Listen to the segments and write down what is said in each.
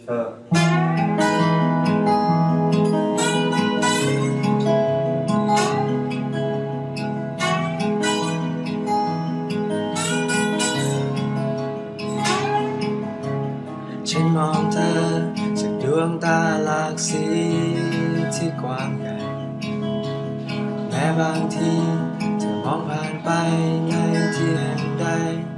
ฉันมองเธอจากดวงตาหลากสีที่กว้างใหญ่แม้บางทีเธอมองผ่านไปในที่แห่งใด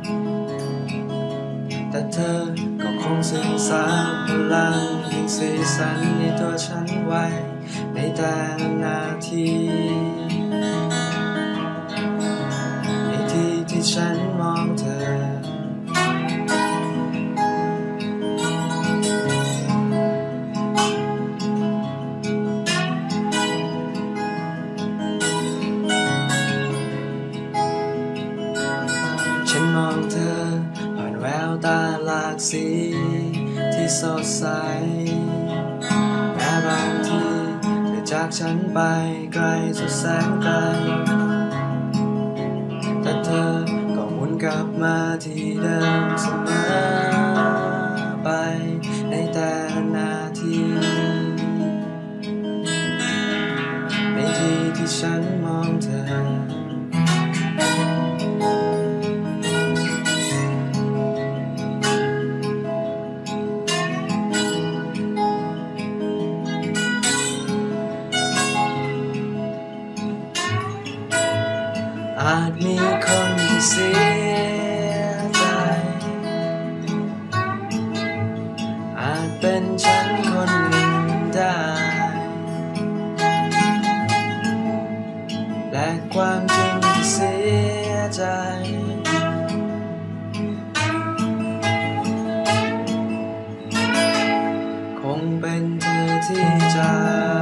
แต่เธอก็คงซึมซับพลังแห่งสีสันในตัวฉันไว้ในแต่ละนาทีในที่ที่ฉันมองเธอฉันมองเธอผ่านแววตาหลากสีที่สดใสแม้บางทีเธอจากฉันไปไกลสุดแสนไกลแต่เธอก็หมุนกลับมาที่เดิมเสมอไปในแต่ละนาทีในที่ที่ฉันมองเธออาจมีคนที่เสียใจอาจเป็นฉันคนหนึ่งได้และความจริงที่เสียใจคงเป็นเธอที่จาก